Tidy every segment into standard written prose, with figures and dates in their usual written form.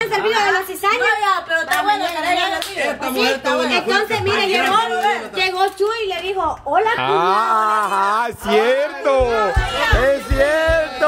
servido de la cizaña. No, pero está bueno. Entonces, mire, llegó Chuy y le dijo, hola, Ah, cierto. Es cierto.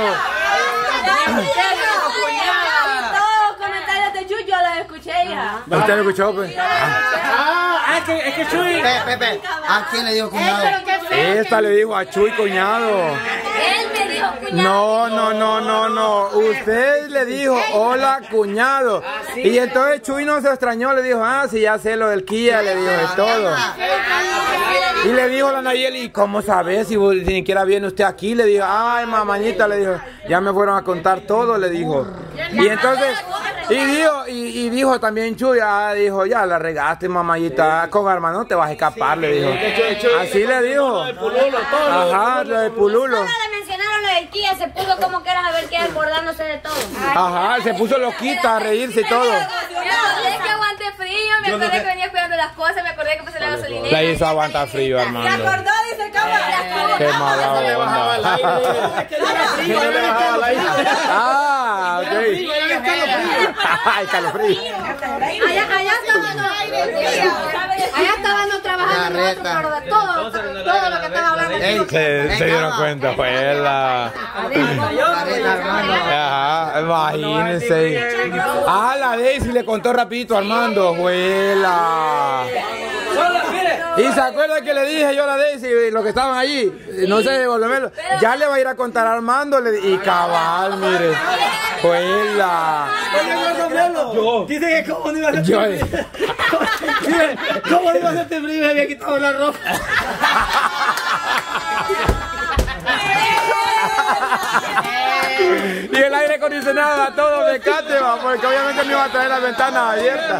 Todos los comentarios de Chuy yo los escuché, hija. ¿Usted lo escuchó, pues? Es que Chuy. Pepe, ¿a quién le dijo cuñado? Esta le dijo a Chuy cuñado. Él me dijo cuñado. No. Usted le dijo, hola, cuñado. Y entonces Chuy no se extrañó, le dijo, sí, ya sé lo del Kia, le dijo de todo. Y le dijo a la Nayeli, ¿y cómo sabes si ni siquiera viene usted aquí? Le dijo, ay, mamañita, le dijo, ya me fueron a contar todo, le dijo. Y entonces, y dijo también Chuy, dijo, ya la regaste, mamayita, con Armando no te vas a escapar, le dijo. Así le dijo. Ajá, lo de Pululo. Solo le mencionaron lo del Kia, se puso como que era a ver qué acordándose de todo. Ajá, se puso loquita a reírse y todo. Me acordé que aguante frío, me acordé que venía cuidando las cosas, me acordé que puse la gasolinera. La hizo aguantar frío, Armando. Se acordó, dice cámara. Qué mala onda. Ok. Ay, calofrío. Allá estaban trabajando nosotros, pero de todo lo que estaba hablando. Se dieron cuenta, pues la... Ajá, imagínense. La Daisy le contó rapidito a Armando, juela. Y se acuerda que le dije yo a la Daisy, los que estaban allí, no sé, volverlo, ya le va a ir a contar a Armando, y cabal, mire, juela. Dice que cómo no iba a ser ¿cómo no iba a ser frío? Me había quitado la ropa. Y el aire acondicionado a todo me cate, porque obviamente me iba a traer las ventanas abiertas.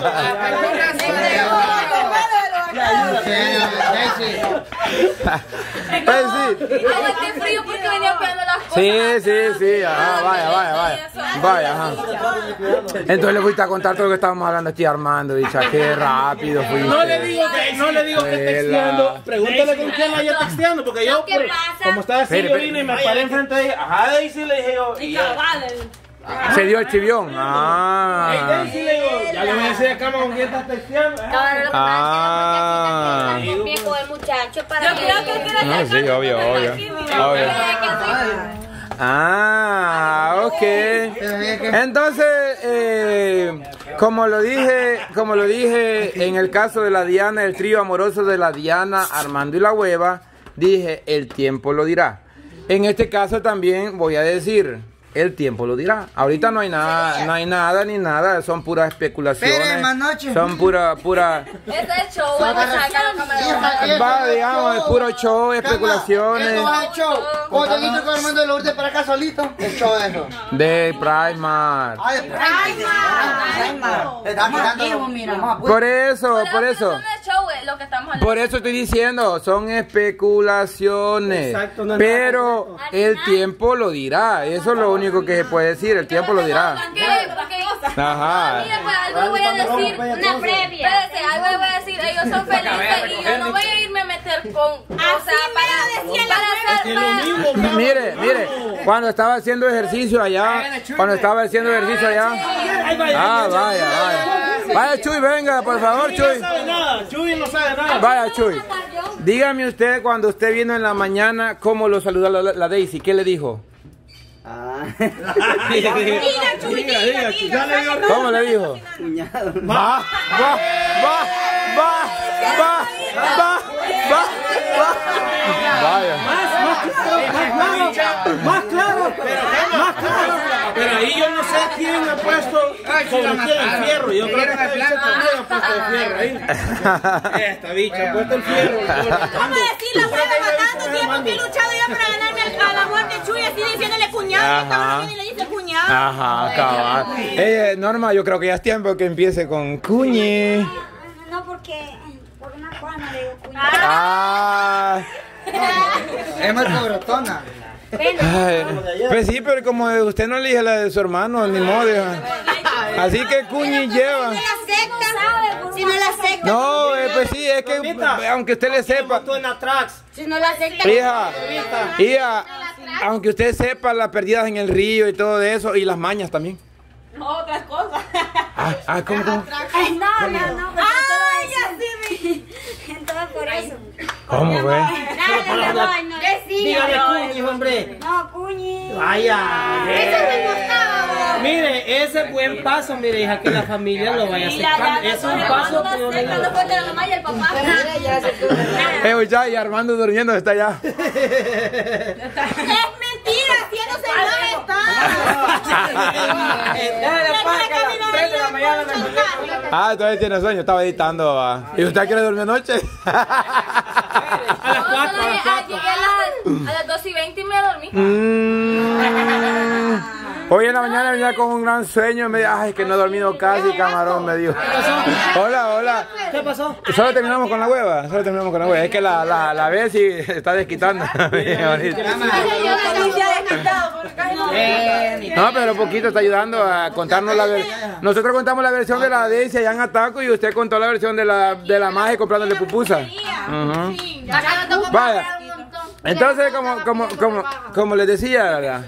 Aguanté frío porque venía cuidando las cosas. Sí, vaya, ajá. Entonces le fuiste a contar todo lo que estábamos hablando aquí, Armando, dicha, qué rápido fuiste. No le digo que texteando. Pregúntale con quién la haya texteando, porque yo, como estaba así, yo vine y me paré enfrente de ella. Ajá, Daisy, le dije yo. Se dio el chivión. Daisy, le digo, ya le voy a decir a Cama con quién estás texteando. Bien con el muchacho para Yo creo que quiere hacer Sí, obvio. Ok. Entonces, como lo dije en el caso de la Diana, el trío amoroso de la Diana, Armando y la Hueva, dije, el tiempo lo dirá. En este caso también voy a decir, el tiempo lo dirá. Ahorita no hay nada, son puras especulaciones. Son pura. Este es show, vamos a sacar la cámara. Digamos, es puro show, especulaciones. Esto es show. Cuando te dices que Armando lo urte para acá solito, el show de eso. De Primar. Primar. Por eso. Lo que estamos hablando. Por eso estoy diciendo, son especulaciones. Exacto, no, pero el tiempo lo dirá. Eso es lo único que se puede decir. El tiempo lo dirá. Ajá. Mira, pues algo le voy a decir, una previa. Espérate, algo le voy a decir, ellos son felices y yo no voy a irme a meter con Mire, cuando estaba haciendo ejercicio allá, vaya Chuy, venga, por favor, Chuy. Chuy no sabe nada. Vaya Chuy, dígame usted cuando usted vino en la mañana, ¿cómo lo saludó la Daisy? ¿Qué le dijo? ¿Cómo le dijo? Cuñado. Va. Vaya. Más claro. Pero ahí yo no sé quién ha puesto sobre quién el fierro. Yo creo que esta bicha también ha puesto el fierro ahí. Esta bicha ha puesto el fierro. ¿Cómo decir la hueva matando tiempo que he luchado yo para ganarme al amor de Chuy, así diciéndole cuñado? Y le dice cuñado. Ajá, cabal. Norma, yo creo que ya es tiempo que empiece con Cuñi. No, porque por una Juana le digo cuñado. Es más cobrotona. Pues sí, pero como usted no elige la de su hermano, ni modo. Así que Cuñi lleva. Si no la acepta. No, pues sí, es que aunque usted le sepa. Si no la acepta. Hija, aunque usted sepa las perdidas en el río y todo eso, y las mañas también. Otras cosas. ¿Cómo? No. Ay, ya sí. Entonces por eso. ¿Cómo fue? Dígale Cuñi, hombre. No, Cuñi. Vaya. Eso me gustaba. Mire, ese es buen paso, mire, hija, que la familia lo vaya aceptando. Es un paso que yo le digo. Cuando fue de la mamá y el papá. Ya, y Armando durmiendo está allá. Es mentira, haciéndose no está. Todavía tiene sueño, estaba editando. ¿Y usted a qué le durmió anoche? A las 4. Llegué a las 2:20 y me dormí. Hoy en la mañana venía con un gran sueño y me dijo, ay, que no he dormido casi, camarón, me dijo. Hola. ¿Qué pasó? Solo terminamos con la hueva, Es que la ves y está desquitando. No, pero poquito está ayudando a contarnos la versión. Nosotros contamos la versión de la Daisy allá en Ataco y usted contó la versión de la Maje comprándole pupusa. Vaya. Entonces, como les decía, ¿verdad?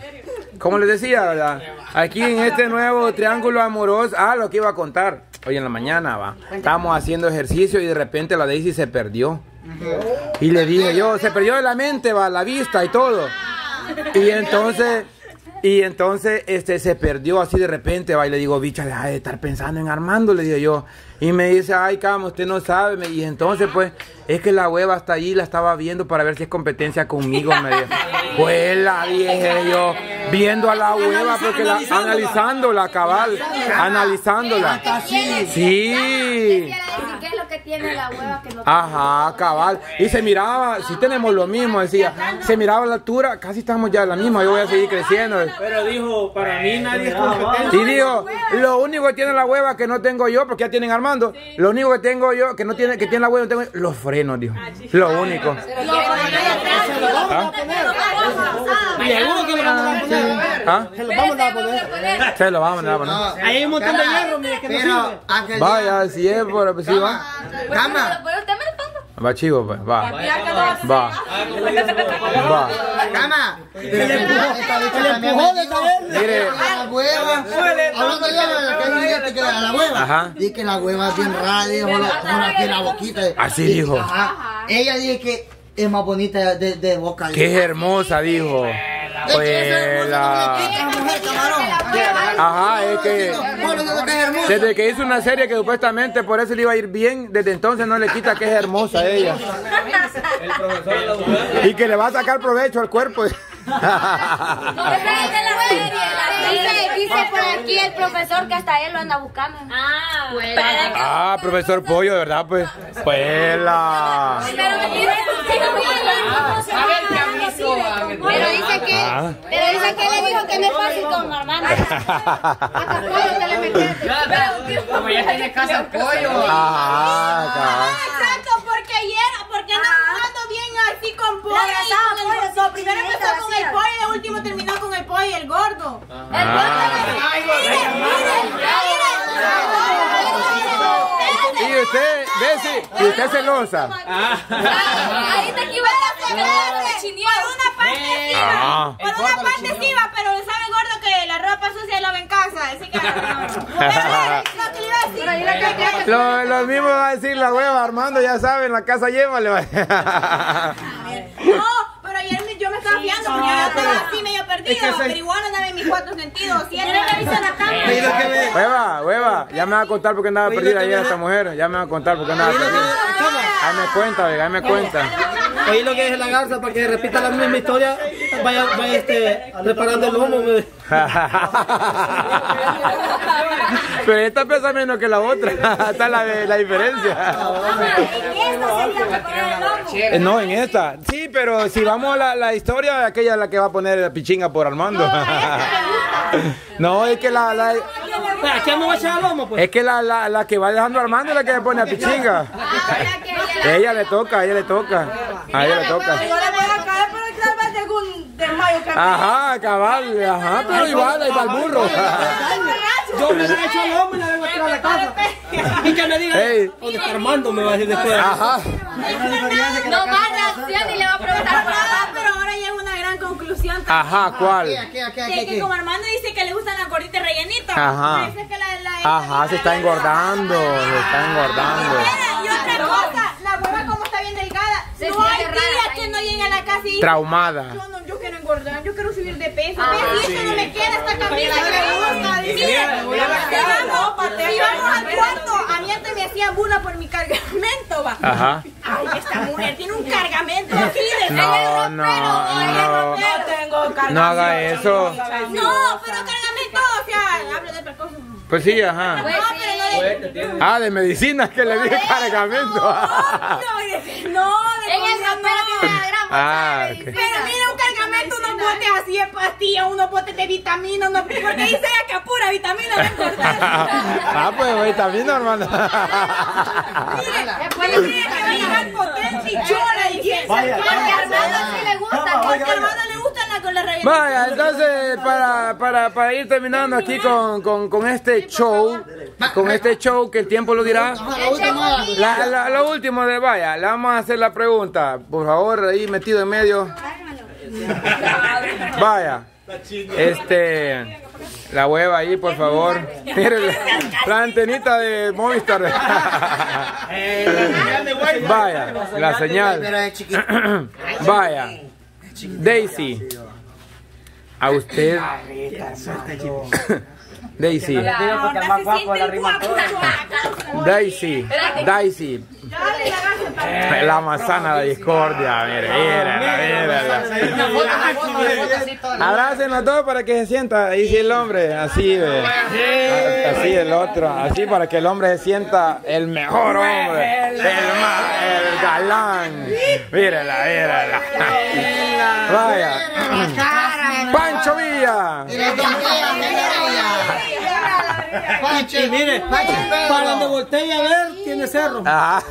Aquí en este nuevo triángulo amoroso, lo que iba a contar hoy en la mañana, estábamos haciendo ejercicio y de repente la Daisy se perdió. Y le dije yo, se perdió de la mente, la vista y todo. Y entonces se perdió así de repente, y le digo, bicha, deja de estar pensando en Armando, le digo yo. Y me dice, ay, cama, usted no sabe. Y entonces, pues, es que la hueva hasta ahí la estaba viendo para ver si es competencia conmigo, me dijo. Pues la dije yo, viendo a la hueva, porque analizándola, cabal, analizándola. Sí. ¿Qué es lo que tiene la hueva que no tiene? Ajá, cabal. Y se miraba, si tenemos lo mismo, decía, se miraba la altura, casi estamos ya a la misma, yo voy a seguir creciendo. Pero dijo, para mí nadie es competencia. Y dijo, lo único que tiene la hueva que no tengo yo, porque ya tienen Armando, lo único que tengo yo, que tiene la hueva, no tengo yo, los frenos, dijo. Lo único. Y alguno que lo vamos a poner. Se lo vamos a poner. Hay un montón de hierro, mire, que no sirve. Vaya, si es por pues sí va. Cama. Va chivo, pues, va. Cama. El empujón de caer. Mire. La hueva. Hablando ya de la hueva. Ajá. Dice que la hueva es bien rara, dijo, aquí la boquita. Así dijo. Ella dice que es más bonita de boca. Que es hermosa, dijo. Pues la... Ajá, es que desde que hizo una serie que supuestamente por eso le iba a ir bien, desde entonces no le quita que es hermosa ella. Y que le va a sacar provecho al cuerpo. Dice por aquí el profesor que hasta él lo anda buscando. Profesor Pollo, de verdad, pues. Pues la... Pero dice que le dijo que no es fácil con Armando. Como ya tiene casa el pollo. Exacto, porque anda jugando bien así con pollo. Primero empezó con el pollo y de último terminó con el pollo y el gordo. Y usted, Bessie, y usted es celosa. Ahí te equivocaste. Por una parte sí va, pero sabe gordo que la ropa sucia la ve en casa. Así que lo mismo va a decir la hueva, Armando, ya saben, la casa llévale. No, pero ayer yo me estaba fiando porque yo estaba así medio perdido, pero igual andaba en mis 4 sentidos. Hueva, ya me va a contar porque andaba perdida ayer esta mujer. Ya me va a contar porque andaba perdida. Ahí me cuenta. Oí lo que es la garza para que repita la misma historia. Vaya preparando el lomo. Pero esta pesa menos que la otra. Está la diferencia. No, en esta. Sí, pero si vamos a la historia, aquella es la que va a poner la pichinga por Armando. No, es que ¿Qué me va a echar al lomo, pues? Es que la que va dejando Armando es la que le pone a pichinga. A ella le toca. Yo le voy a caer, pero tal vez de algún desmayo que Ajá, cabal, pero igual, ahí va el burro. Yo me la he hecho al lomo y la vengo a traer a la casa. Y que me diga, ¿dónde está Armando? Me va a decir después. No va a reaccionar y le va a preguntar. Pero ahora llega una gran conclusión Ajá, ¿cuál? Que como Armando dice que le gustan las gorditas rellenitas. Ajá. Dice que Ajá, se está engordando, se está engordando. Y otra cosa, la hueva como está bien delgada. No hay días que no llegue a la casa y traumada. Yo quiero engordar, yo quiero subir de peso. Y eso no me queda esta camisa que me gusta. Si vamos al cuarto, a mí antes me hacía burla por mi cargamento, va. Ajá. Ay, esta mujer tiene un cargamento aquí de No, no haga eso. No, pero cargamento, o sea, hablo de otra cosa. Pues sí, ajá. No, pero no de... De medicinas que le dije cargamento. No, en el ropero tiene una gran bolsa. Ok. Pero mira, un cargamento, unos botes así de pastillas, unos botes de vitaminas, porque dice ella que a pura vitamina va a engordar. Pues vitamina, hermano. Mire, que va a llegar potente y chola y eso. Porque a Armando sí le gusta, porque a Armando le gustan las con las rellenas. Vaya, entonces para ir terminando aquí con este show, que el tiempo lo dirá. Lo último de vaya, le vamos a hacer la pregunta, por favor, ahí metido en medio. Vaya, la hueva ahí, por favor. Mire, la antenita de Movistar. Vaya, la señal. Vaya, Daisy, a usted. Daisy, la manzana de discordia, mire. Abracen a todos para que se sienta, ahí sí el hombre, así el otro, así para que el hombre se sienta el mejor hombre, el galán, mírala. Vaya, Pancho Villa. Y mire, para donde voltee a ver, tiene cerro.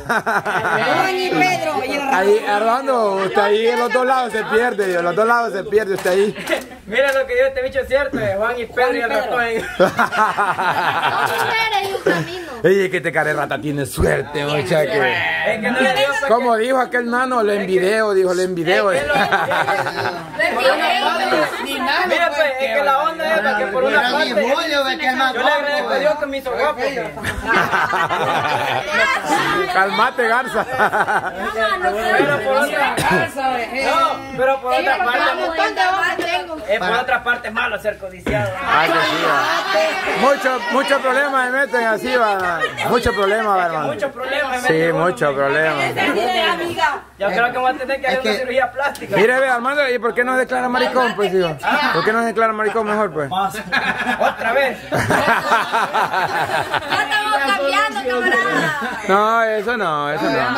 Ahí, Armando, usted ahí en los dos lados se pierde, usted ahí. Mira lo que dijo este bicho es cierto, Juan y Pedro y el ratón. Oye, que este cara de rata tiene suerte, muchacho. Como dijo aquel nano, lo envideo. Mira, pues, es que la onda es que por una parte, yo le agradezco a Dios que me hizo guapo. Calmate, Garza. Pero por otra parte, por otra parte es malo ser codiciado. Muchos problemas me meten así, va. Muchos problemas, hermano. Muchos problemas. Sí, muchos problemas. Yo creo que voy a tener que hacer una cirugía plástica. Mire, ve, Armando, ¿y por qué no se declara maricón, pues, hijo? ¿Por qué no se declara maricón mejor, pues? Otra vez. Ya estamos cambiando, camarada. No, eso no.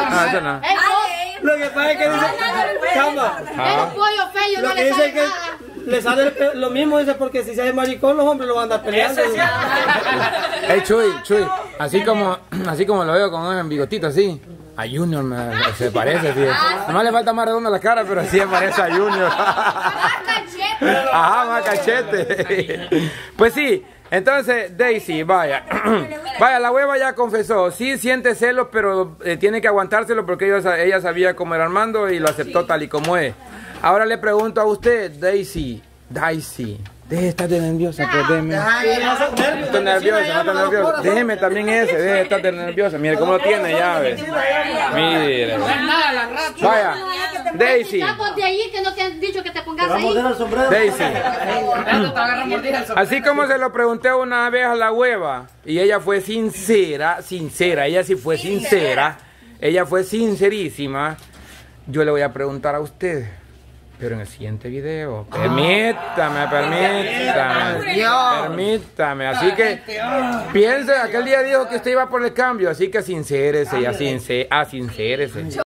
Lo que pasa es que dice, chamba, Es un pollo feo, no le sale nada. le sale lo mismo, dice, porque si se hace maricón los hombres lo van a andar peleando. Hey, Chuy, así como lo veo con un bigotito así, a Junior se parece, tío. Nomás le falta más redonda la cara, pero sí se parece a Junior. Ajá, más cachete. Pues sí, entonces Daisy, vaya, la hueva ya confesó, sí siente celos, pero tiene que aguantárselo porque ella sabía cómo era Armando y lo aceptó tal y como es. Ahora le pregunto a usted, Daisy, deje de estar de nerviosa, pues déjeme. No está nerviosa. Déjeme también ese, deje de estar de nerviosa. Mire cómo lo tiene ya, ve. Mire. Vaya, Daisy. De ahí que no te han dicho que te pongas ahí. Daisy. Así como se lo pregunté una vez a la hueva y ella fue sincera, ella sí fue sincera, ella fue sincerísima, yo le voy a preguntar a usted. Pero en el siguiente video, permítame, así que piense, aquel día dijo que usted iba por el cambio, así que sincérese, sincérese.